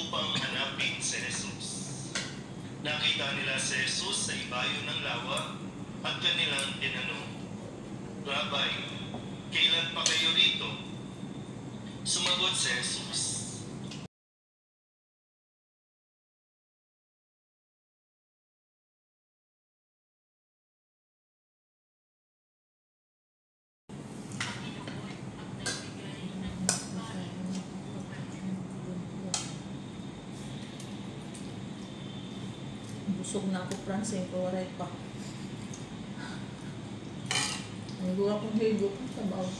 upang hanapin si Jesus. Nakita nila si Jesus sa ibayo ng lawa at kanilang tinanong, "Rabbi, kailan pa kayo rito?" Sumagot si Jesus, busog na ako, Francine, kawaray pa. Higo akong higo pa sa bawah.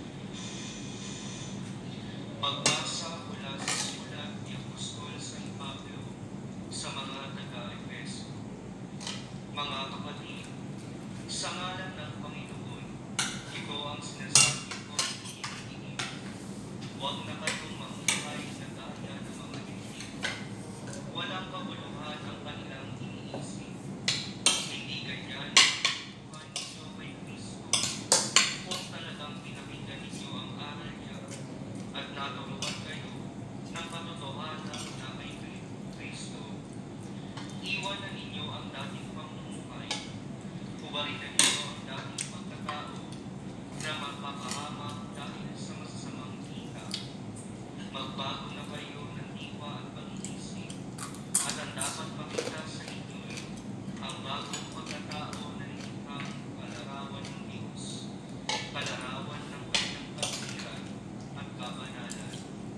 Pagbasa mula sa sulat ni Apostol San Pablo sa mga taga-Efeso. Mga kapatid, sa ngalan ng Panginoon, ito ang sinasabi ko ng hinihingi. Huwag na kayong mamuhay na gaya ng mga hindi. Walang kabuluhan ang kanilang iniisip. Hindi ganyan ang buhay ninyo kay Kristo. Kung talagang pinakinggan ninyo ang aral niya at naturuan kayo ng katotohanan na kay Kristo, iwanan ninyo ang dating pamumuhay. Hubarin na ninyo ang dating pagkatao na magpapahamak dahil sa masasamang hika. Magbago na kayo ng diwa at pag-iisip, at ang dapat makita sa inyo ang bagong pagkatao na likhang kalarawan ng Diyos, kalarawan ng kanyang kabutihan at kabanalan.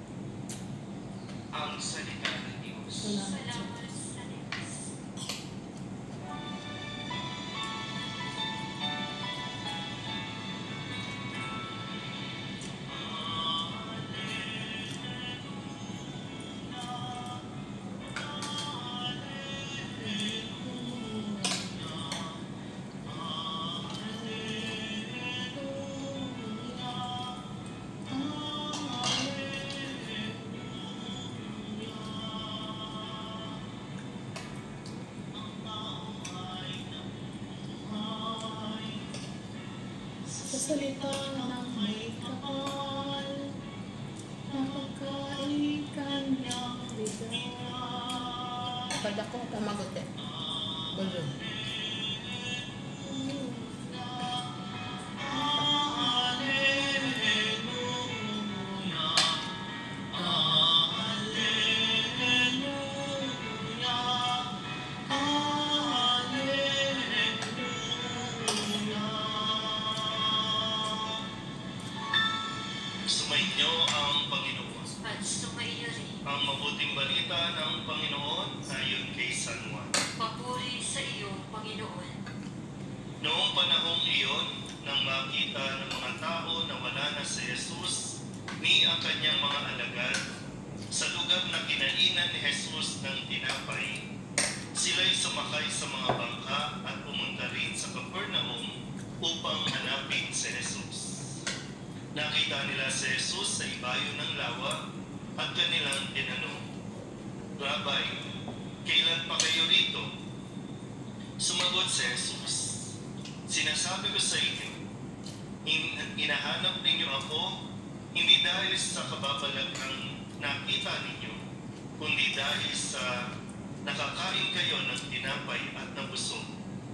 Ang salita ng Diyos. Salamat. Sa salita ng may kapal, na pagkain kanyang bigay. Pag ako, tamagot eh. Bulong. Sumainyo ang Panginoon. At sumaiyo rin. Ang mabuting balita ng Panginoon ayon kay San Juan. Papuri sa iyo, Panginoon. Noong panahong iyon, nang makita ng mga tao na wala na si Jesus ni ang kanyang mga alagad, sa lugar na kinainan ni Jesus ng tinapay, sila'y sumakay sa mga bangka at pumunta rin sa Capernaum upang hanapin si Jesus. Nakita nila si Jesus sa ibayo ng lawa at kanilang tinanong, "Rabbi, kailan pa kayo rito?" Sumagot si Jesus, "Sinasabi ko sa inyo, hinahanap ninyo ako, hindi dahil sa kababalaghang nakita ninyo, kundi dahil sa nakakain kayo ng tinapay at nabusog.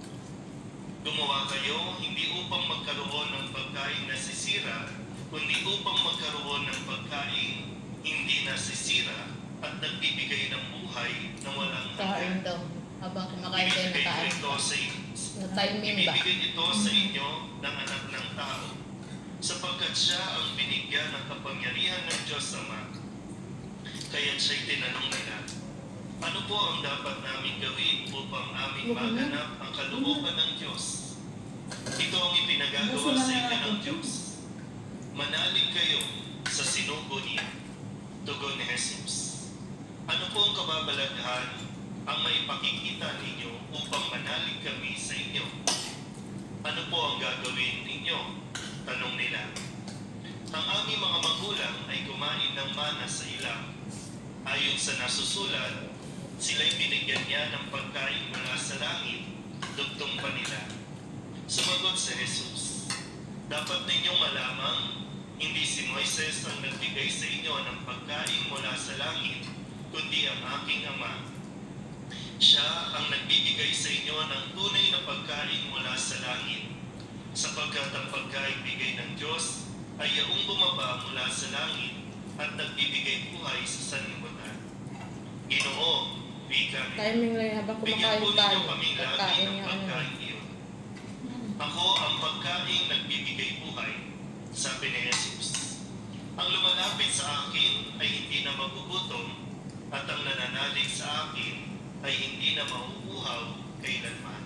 Gumawa kayo hindi upang magkaroon ng pagkain na sisira, kundi upang magkaroon ng pagkain hindi nasisira at nagbibigay ng buhay na walang Kain daw. Habang kumakain tayo na kain. Na-timing ba? Ibibigay ito sa inyo ng anak ng tao, sapagkat siya ang binigyan ng kapangyarihan ng Diyos Ama. Kaya siya'y tinanong nila, "Ano po ang dapat namin gawin upang aming maganap ang kalooban ng Diyos?" Ito ang ipinagagawa sa inyo ng Diyos. Manalig kayo sa sinugo niya. Tugon ni Jesus, "Ano po ang kababalaghan ang maipakikita ninyo upang manalig kami sa inyo?" "Ano po ang gagawin ninyo?" tanong nila. "Ang aming mga magulang ay kumain ng mana sa ilang. Ayon sa nasusulat, sila'y binigyan niya ng pagkain mula sa langit, dugtong pa nila." Sumagot si Jesus, "Dapat ninyong malamang, hindi si Moises ang nagbigay sa inyo ng pagkain mula sa langit, kundi ang aking Ama. Siya ang nagbibigay sa inyo ng tunay na pagkain mula sa langit, sapagkat ang pagkain bigay ng Diyos ay yaong bumaba mula sa langit at nagbibigay buhay sa sanlibutan. Ginoo, wika niya, Timing lang habang bigyan kumakain po tayo. ninyo kaming lagi Pagkain ng yung ano. pagkain iyon. Ako ang pagkain nagbibigay buhay, sabi ni Jesus. Ang lumalapit sa akin ay hindi na magugutom, at ang nananalig sa akin ay hindi na mauuhaw kailanman.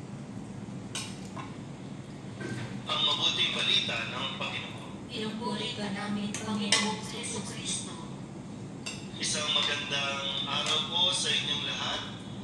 Ang mabuting balita ng Panginoon. Pinupuri ka namin, Panginoong Jesucristo. Isang magandang araw po sa inyong lahat.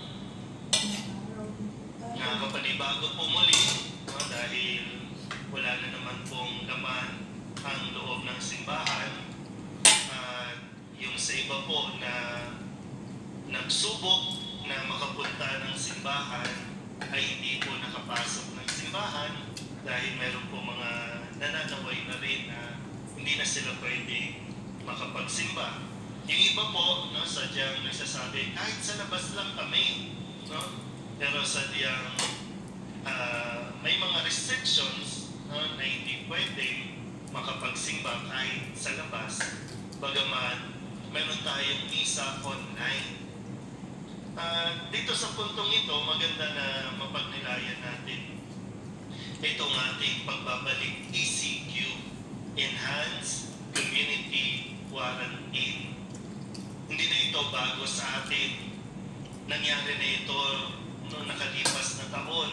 Nakapanibago po muli, no, dahil wala na naman pong laman ang loob ng simbahan. At yung sa iba po na nagsubok na makapunta ng simbahan ay hindi po nakapasok ng simbahan dahil meron po mga nananaway na rin na hindi na sila pwede makapagsimba. Yung iba po, no, sadyang nagsasabi, kahit sa labas lang kami, no? Pero sadyang may mga restrictions, no, na hindi pwede makapagsimba kahit sa labas. Bagaman, meron tayong misa online. Dito sa puntong ito, maganda na mapagnilayan natin itong ating pagbabalik ECQ, Enhanced Community Quarantine. Hindi na ito bago sa atin. Nangyari na ito noong nakalipas na taon.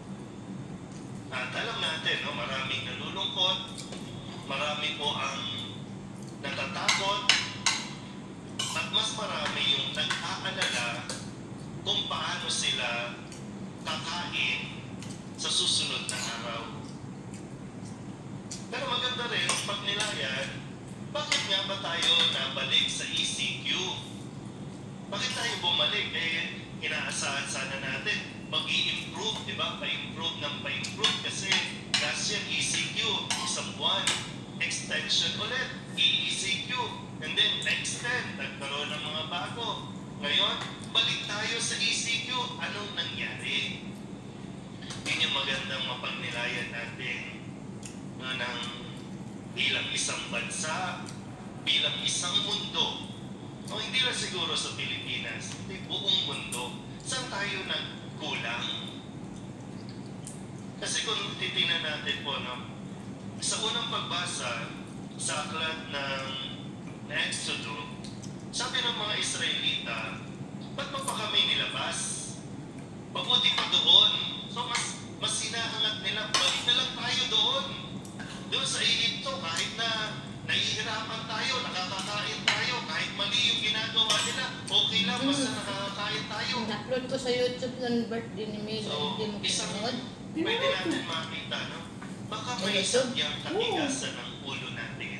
At alam natin, no, maraming nalulungkot, marami po ang natatakot, at mas marami yung nag-aalala kung paano sila kakain sa susunod na araw. Pero maganda rin ang pagnilayan, bakit nga ba tayo nabalik sa ECQ? Bakit tayo bumalik? Inaasahan sana natin mag-i-improve, di ba? Pa-improve ng pa-improve kasi last year ECQ, isang buwan, extension ulit, ECQ, and then extend, nagkaroon ng mga bago. Ngayon, balik tayo sa ECQ. Anong nangyari? Yun yung magandang mapagnilayan natin, no, ng bilang isang bansa, bilang isang mundo. O hindi lang siguro sa Pilipinas, hindi buong mundo. Saan tayo nagkulang? Kasi kung titingnan natin po, no, sa unang pagbasa sa aklat ng Exodus, sabi ng mga Israelita, ba't pa kami nilabas? Mabuti pa doon. So mas sinahangat nila, balik na lang tayo doon. Doon sa Egypto, kahit na nahihirapan tayo, nakakakain tayo, kahit mali yung ginagawa nila, okay lang, basta nakakakain tayo. Na-upload ko sa YouTube ng birthday ni Mel. So, Hindi mo isang pinanood. pwede natin makita, no? Baka may sadyang katigasan ng ulo natin.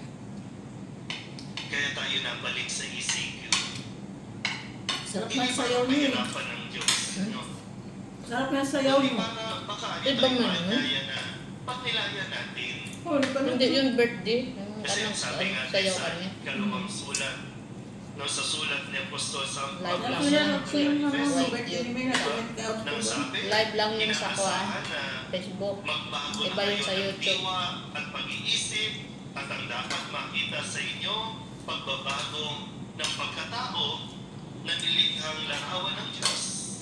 Kaya tayo nabalik sa ECQ. Sarap Hindi ng sayaw para niya. pahirapan ng Diyos, no? Sarap ng sayaw Hindi mo. para baka Iba tayo man, maanyaya na pagnilayan natin. Oh, di ba Hindi yung birthday. Kasi Ano, ang sabi nga sayaw sa kami. kalawang sulat, no, sa sulat ni Apostol San Live Pablo lang. Ako yan, ako yung mga Efeso, birthday ni Mel. nang sabi, Live lang yun sa inaasahan na Facebook. magbago Iba na yun kayo sa ng YouTube. diwa at pag-iisip at ang dapat makita sa inyo, pagbabago ng pagkatao na nilikhang larawan ng Diyos.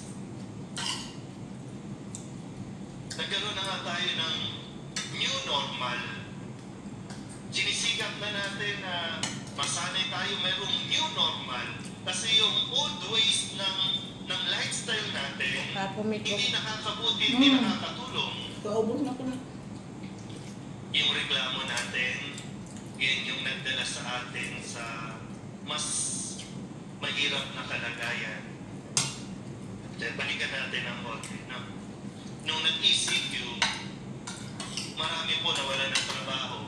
Nagkaroon na nga tayo ng new normal. Sinisikap na natin na masanay tayo mayroong new normal kasi yung old ways ng lifestyle natin Kapumiko. hindi nakakabuti, hindi nakakatulong. Paubos na ko na. Yung reklamo natin, yun yung nagdala sa atin sa mas mahirap na kalagayan. Kaya balikan natin ang konti. No? Nung nag-ECQ, marami po nawala ng trabaho.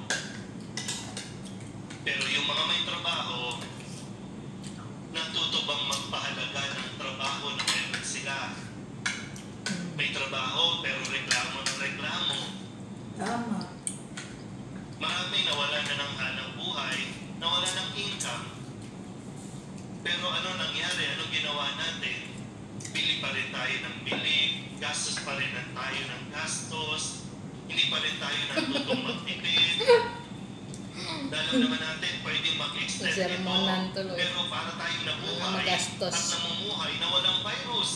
Pero yung mga may trabaho, natuto bang magpahalaga ng trabaho na meron sila? May trabaho pero reklamo ng reklamo. Tama. Marami nawala na ng hanang buhay, nawala ng income. Pero ano nangyari? Ano ginawa natin? Bili pa rin tayo ng bili, gastos pa rin tayo ng gastos, hindi pa rin tayo natutong magtipid. Dahil naman natin, pwedeng mag-extend ito, Sermonan tuloy. pero para tayo nabuhay Magastos. at namumuhay na walang virus.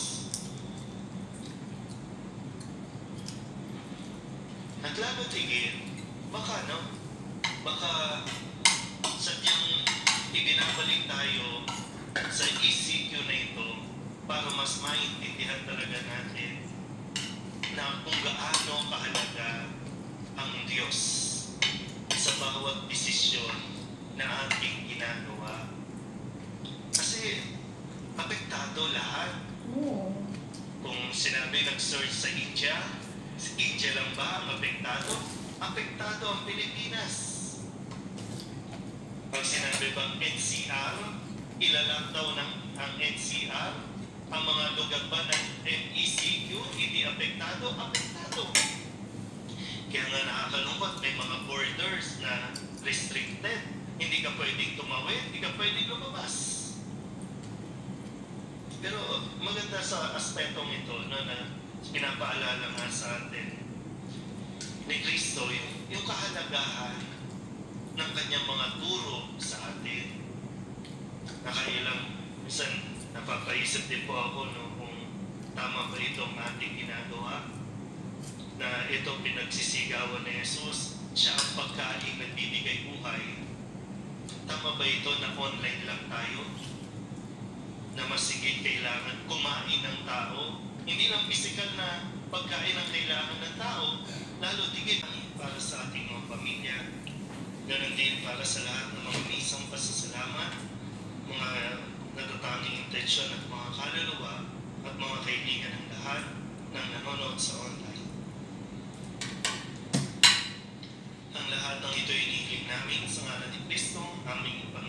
At lalo tigil, baka sadyang ibinabalik tayo sa ECQ na ito para mas maintindihan talaga natin na kung gaano kahalaga ang Diyos sa bawat desisyon na ating ginagawa. Kasi apektado lahat. Oo. Kung sinabi nag-search sa India lang ba ang apektado? Apektado ang Pilipinas. Pag sinabi bang NCR, ilalockdown ang NCR, ang mga lugar ba ng MECQ, hindi apektado? Apektado. Kaya nga nakakalungkot, may mga borders na restricted. Hindi ka pwedeng tumawid, hindi ka pwedeng lumabas. Pero maganda sa aspetong ito na pinapaalala nga sa atin ni Kristo yung kahalagahan ng kanyang mga turo sa atin. Nakailang minsan napapaisip din po ako kung tama ba itong ating ginagawa, na ito pinagsisigawan ni Jesus, siya ang pagkain na bibigay buhay. Tama ba ito na online lang tayo? Na masigit kailangan kumain ng tao? Hindi lang physical na pagkain ang kailangan ng tao, lalo tigit para sa ating mga pamilya. Ganon din para sa lahat ng mga misang pasasalamat, mga natatanging intensyon at mga kaluluwa at mga kaibigan ng lahat ng nanonood sa online. Ang lahat ng ito inihiling namin sa ngalan ni Kristo, aming